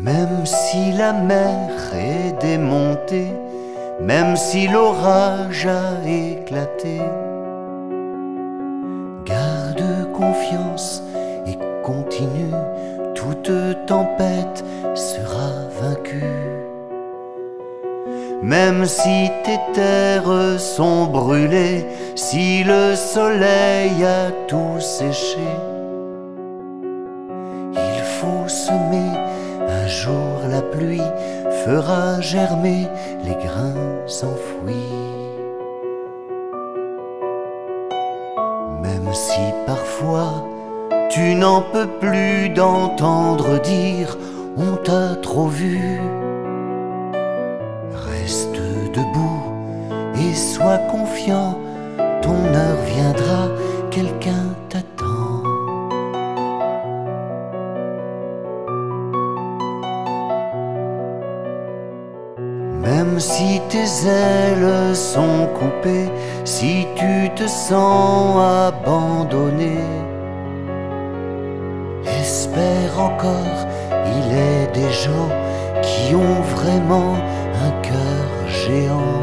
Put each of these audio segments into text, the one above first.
Même si la mer est démontée, même si l'orage a éclaté, garde confiance et continue, toute tempête sera vaincue. Même si tes terres sont brûlées, si le soleil a tout séché, il faut semer, un jour la pluie fera germer les grains enfouis. Même si parfois tu n'en peux plus d'entendre dire on t'a trop vu, reste debout et sois confiant, ton heure viendra, quelqu'un t'attend. Même si tes ailes sont coupées, si tu te sens abandonné, espère encore, il est des gens qui ont vraiment un cœur géant.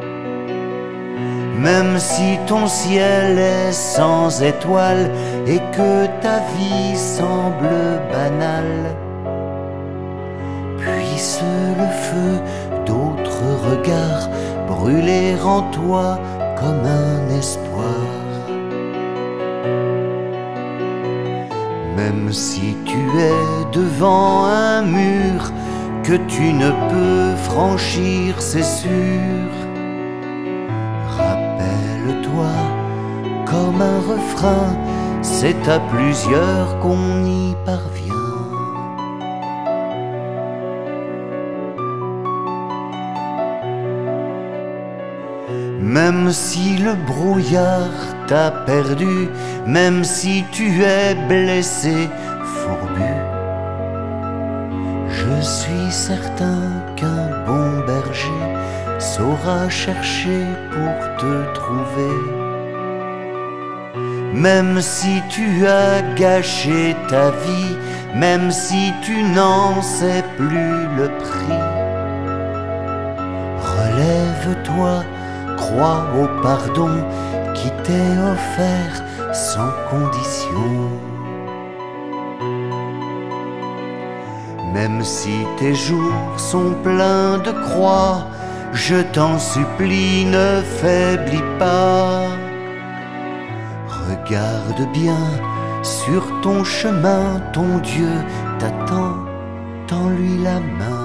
Même si ton ciel est sans étoiles et que ta vie semble banale, puisse le feu d'autres regards brûler en toi comme un espoir. Même si tu es devant un mur que tu ne peux franchir, c'est sûr, rappelle-toi comme un refrain, c'est à plusieurs qu'on y parvient. Même si le brouillard t'a perdu, même si tu es blessé, fourbu, je suis certain qu'un bon berger saura chercher pour te trouver. Même si tu as gâché ta vie, même si tu n'en sais plus le prix, relève-toi, crois au pardon qui t'est offert sans condition. Même si tes jours sont pleins de croix, je t'en supplie, ne faiblis pas. Regarde bien sur ton chemin, ton Dieu t'attend, tends-lui la main.